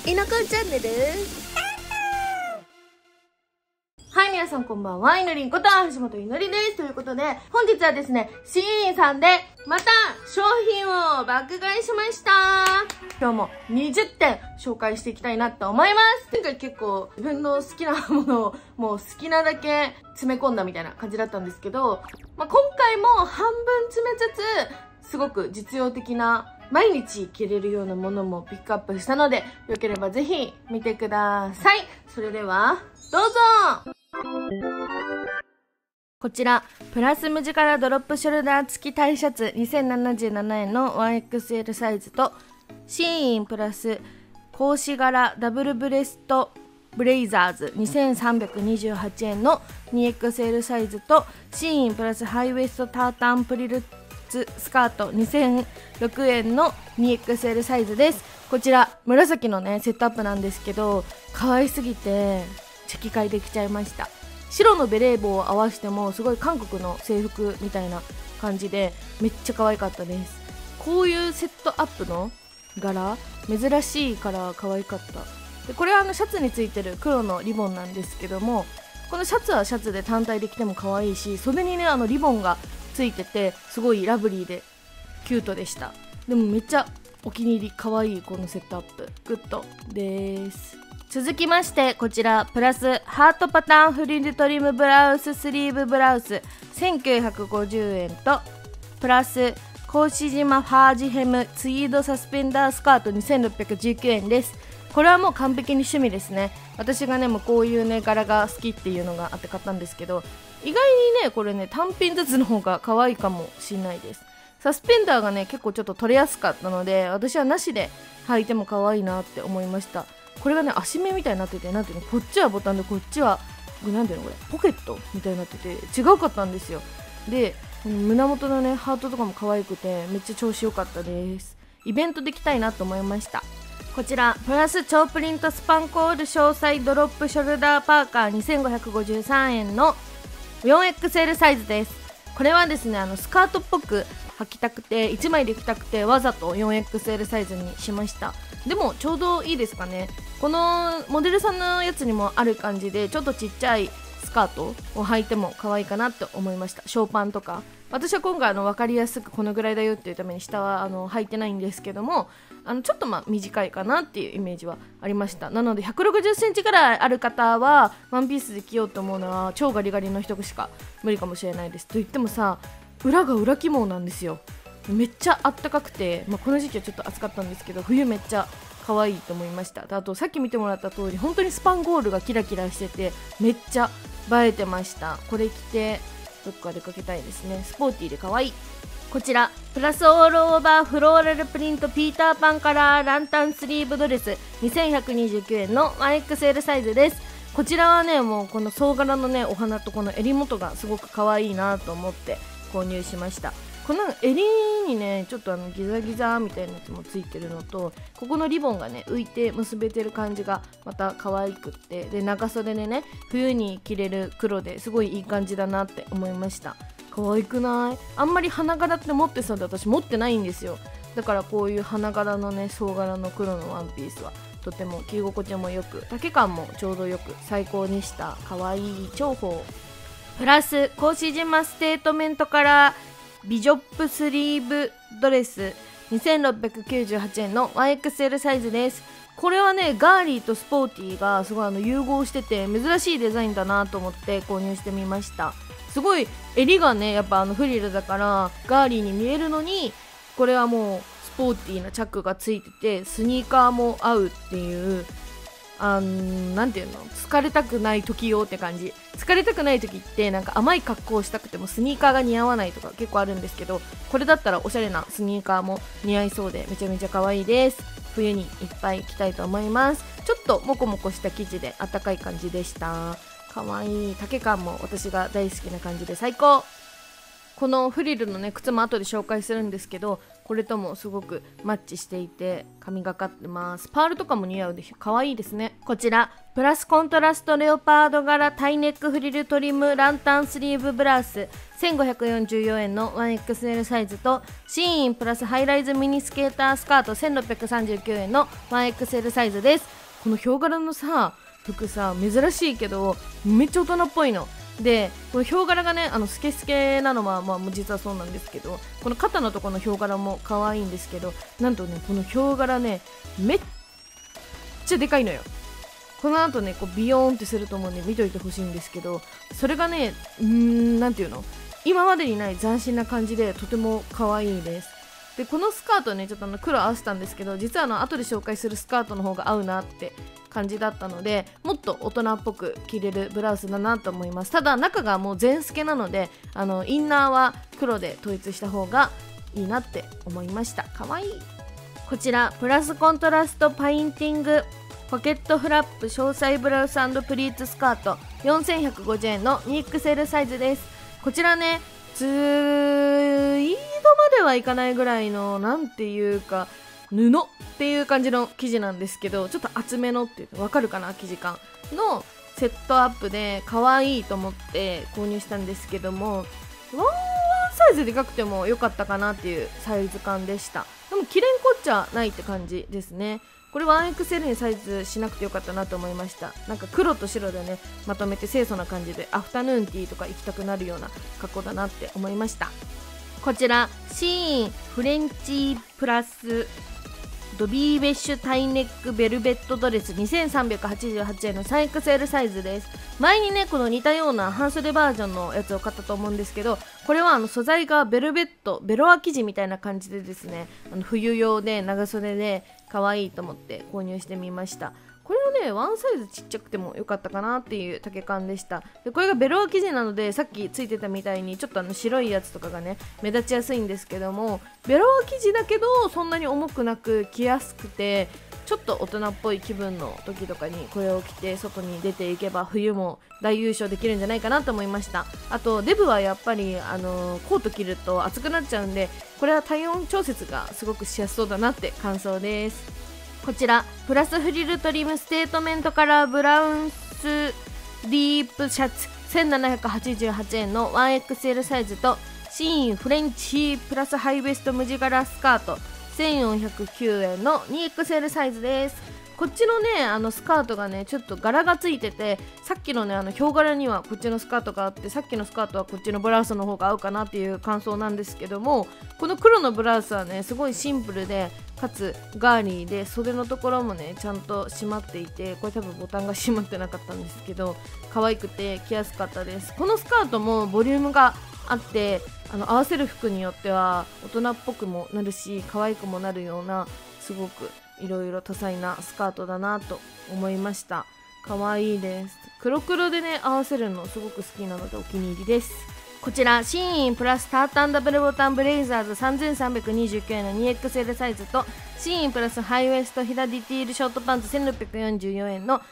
いのこチャンネル。はい、皆さんこんばんは。いのりんこと橋本いのりです。ということで、本日はですね、シーインさんで、また、商品を爆買いしました。今日も20点紹介していきたいなと思います。前回結構、自分の好きなものを、もう好きなだけ詰め込んだみたいな感じだったんですけど、今回も半分詰めつつ、すごく実用的な、毎日着れるようなものもピックアップしたので、よければぜひ見てください。それでは、どうぞ。こちら、プラスムジカラドロップショルダー付きタイシャツ2077円の 1XL サイズと、シーインプラス格子柄ダブルブレストブレイザーズ2328円の 2XL サイズと、シーインプラスハイウエストタータンプリルスカート2006円の 2XL サイズです。こちら紫のねセットアップなんですけど、可愛すぎてチェキ買いできちゃいました。白のベレー帽を合わせてもすごい韓国の制服みたいな感じでめっちゃ可愛かったです。こういうセットアップの柄珍しいから可愛かった。でこれはシャツについてる黒のリボンなんですけども、このシャツはシャツで単体で着ても可愛いし、袖にねリボンがついててすごいラブリーでキュートでした。でもめっちゃお気に入り、可愛いこのセットアップグッドです。続きまして、こちらプラスハートパターンフリルトリムブラウススリーブブラウス1950円と、プラス格子島ファージヘムツイードサスペンダースカート2619円です。これはもう完璧に趣味ですね。私がねもうこういうね柄が好きっていうのがあって買ったんですけど、意外にねこれね単品ずつの方が可愛いかもしれないです。サスペンダーがね結構ちょっと取れやすかったので、私はなしで履いても可愛いなって思いました。これがね足目みたいになってて、なんていうの、こっちはボタンでこっちはなんていうのこれポケットみたいになってて違うかったんですよ。で胸元のねハートとかも可愛くてめっちゃ調子良かったです。イベントで着たいなと思いました。こちらプラス超プリントスパンコール詳細ドロップショルダーパーカー2553円の 4XL サイズです。これはですねスカートっぽく履きたくて1枚で着たくてわざと 4XL サイズにしました。でもちょうどいいですかね。このモデルさんのやつにもある感じでちょっとちっちゃいスカートを履いても可愛いかなって思いました。ショーパンとか、私は今回分かりやすくこのぐらいだよっていうために下は履いてないんですけども、ちょっと短いかなっていうイメージはありました。なので160センチぐらいある方はワンピースで着ようと思うのは超ガリガリの人しか無理かもしれないです。と言ってもさ、裏が裏起毛なんですよ。めっちゃあったかくて、この時期はちょっと暑かったんですけど、冬めっちゃ可愛いと思いました。あとさっき見てもらった通り本当にスパンゴールがキラキラしててめっちゃ映えてました。これ着てどっか出かけたいですね。スポーティーで可愛い。こちらプラスオールオーバーフローラルプリントピーターパンカラーランタンスリーブドレス2129円の 1XL サイズです。こちらはねもうこの総柄のねお花とこの襟元がすごく可愛いなと思って購入しました。この襟にねちょっとギザギザみたいなやつもついてるのと、ここのリボンがね浮いて結べてる感じがまた可愛くって、で長袖でね冬に着れる黒ですごいいい感じだなって思いました。可愛くない？あんまり花柄って持ってそうで私持ってないんですよ。だからこういう花柄のね総柄の黒のワンピースはとても着心地もよく、丈感もちょうどよく最高でした。可愛い重宝。プラス格子島ステートメントからビジョップスリーブドレス2698円の 1XL サイズです。これはねガーリーとスポーティーがすごい融合してて珍しいデザインだなと思って購入してみました。すごい襟がねやっぱフリルだからガーリーに見えるのに、これはもうスポーティーなチャックがついててスニーカーも合うっていう、なんていうの、疲れたくない時用って感じ。疲れたくない時ってなんか甘い格好をしたくてもスニーカーが似合わないとか結構あるんですけど、これだったらおしゃれなスニーカーも似合いそうでめちゃめちゃ可愛いです。冬にいっぱい着たいと思います。ちょっとモコモコした生地であったかい感じでした。可愛い。丈感も私が大好きな感じで最高。このフリルのね靴も後で紹介するんですけど、 これともすごくマッチしていて神がかってます。パールとかも似合うでしょ、可愛いですね。こちらプラスコントラストレオパード柄タイネックフリルトリムランタンスリーブブラウス1544円の 1XL サイズと、シーインプラスハイライズミニスケータースカート1639円の 1XL サイズです。このヒョウ柄のさ服さ珍しいけどめっちゃ大人っぽいので、このヒョウ柄がねスケスケなのは実はそうなんですけど、この肩のところのヒョウ柄も可愛いんですけど、なんとねこのヒョウ柄ねめっちゃでかいのよ。この後ねこうビヨーンってすると思うんで見といてほしいんですけど、それがねなんていうの、今までにない斬新な感じでとても可愛いです。でこのスカートねちょっと黒合わせたんですけど、実は後で紹介するスカートの方が合うなって感じだったので、もっと大人っぽく着れるブラウスだなと思います。ただ中がもう全透けなのでインナーは黒で統一した方がいいなって思いました。かわいい。こちらプラスコントラストパインティングポケットフラップ詳細ブラウス&プリーツスカート4150円の 2XL サイズです。こちらねツイードまではいかないぐらいのなんていうか布っていう感じの生地なんですけど、ちょっと厚めのっていうわかるかな、生地感のセットアップで可愛いと思って購入したんですけども、ワンサイズでかくても良かったかなっていうサイズ感でした。でも着れんこっちゃないって感じですね。これ 1XL にサイズしなくてよかったなと思いました。なんか黒と白でねまとめて清楚な感じでアフタヌーンティーとか行きたくなるような格好だなって思いました。こちらシーンフレンチプラスドビーベッシュタイネックベルベットドレス2388円の 3XL サイズです。前にねこの似たような半袖バージョンのやつを買ったと思うんですけど、これは素材がベルベットベロア生地みたいな感じでですね、冬用で長袖で可愛いと思って購入してみました。これはねワンサイズちっちゃくても良かったかなっていう丈感でした。でこれがベロア生地なのでさっきついてたみたいにちょっと白いやつとかがね目立ちやすいんですけども、ベロア生地だけどそんなに重くなく着やすくて、ちょっと大人っぽい気分の時とかにこれを着て外に出ていけば冬も大優勝できるんじゃないかなと思いました。あとデブはやっぱりコート着ると暑くなっちゃうんで、これは体温調節がすごくしやすそうだなって感想です。こちらプラスフリルトリムステートメントカラーブラウンスディープシャツ1788円の 1XL サイズと、シーンフレンチプラスハイウエスト無地柄スカート1409円の 2XL サイズです。こっちのねスカートがねちょっと柄がついてて、さっきのねヒョウ柄にはこっちのスカートがあって、さっきのスカートはこっちのブラウスの方が合うかなっていう感想なんですけども、この黒のブラウスはねすごいシンプルでかつガーリーで、袖のところもねちゃんと締まっていて、これ多分ボタンが閉まってなかったんですけど可愛くて着やすかったです。このスカートもボリュームがあって合わせる服によっては大人っぽくもなるし可愛くもなるような、すごくいろいろ多彩なスカートだなと思いました。可愛いです。黒黒でね合わせるのすごく好きなのでお気に入りです。こちらシーインプラスタータンダブルボタンブレイザーズ3329円の 2XL サイズと、シーインプラスハイウエストヒラディティールショートパンツ1644円の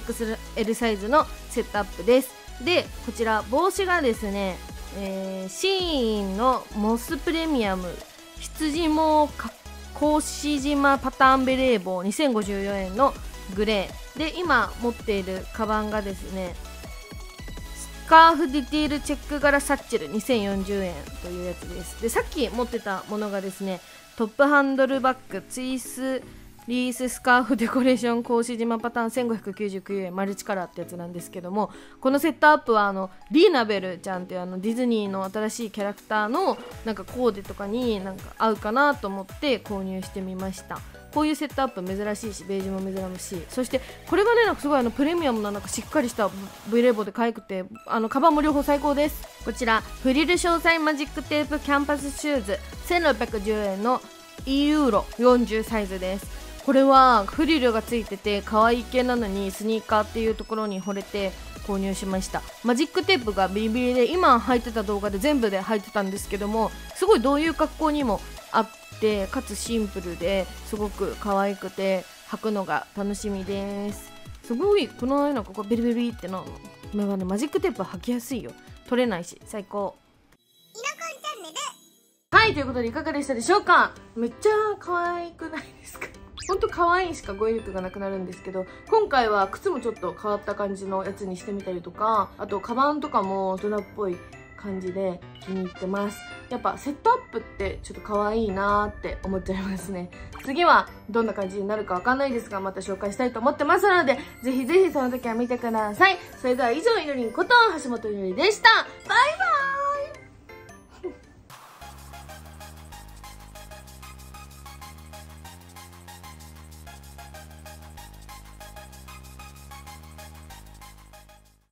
2XL サイズのセットアップです。でこちら帽子がですね、シーインのモスプレミアム羊も格子島パターンベレー帽2054円のグレーで、今持っているカバンがですねスカーフディティールチェック柄サッチェル2040円というやつです。でさっき持ってたものがですねトップハンドルバッグツイスリーススカーフデコレーション格子島パターン1599円マルチカラーってやつなんですけども、このセットアップはリーナベルちゃんっていうディズニーの新しいキャラクターのなんかコーデとかになんか合うかなと思って購入してみました。こういうセットアップ珍しいしベージュも珍しい。そしてこれがねなんかすごいプレミアムななんかしっかりした V レボで可愛くてカバンも両方最高です。こちらフリル詳細マジックテープキャンパスシューズ1610円の E ユーロ40サイズです。これはフリルがついてて可愛い系なのにスニーカーっていうところに惚れて購入しました。マジックテープがビリビリで今履いてた動画で全部で履いてたんですけども、すごいどういう格好にもあってかつシンプルですごく可愛くて履くのが楽しみです。すごいこのようなここビリビリってのマジックテープは履きやすいよ、取れないし最高。 はい、ということでいかがでしたでしょうか。めっちゃ可愛くないですか。ほんと可愛いしか語彙力がなくなるんですけど、今回は靴もちょっと変わった感じのやつにしてみたりとか、あとカバンとかも大人っぽい感じで気に入ってます。やっぱセットアップってちょっと可愛いなーって思っちゃいますね。次はどんな感じになるかわかんないですが、また紹介したいと思ってますので、ぜひぜひその時は見てください。それでは以上、いのりんこと橋本いのりでした。バイバイ。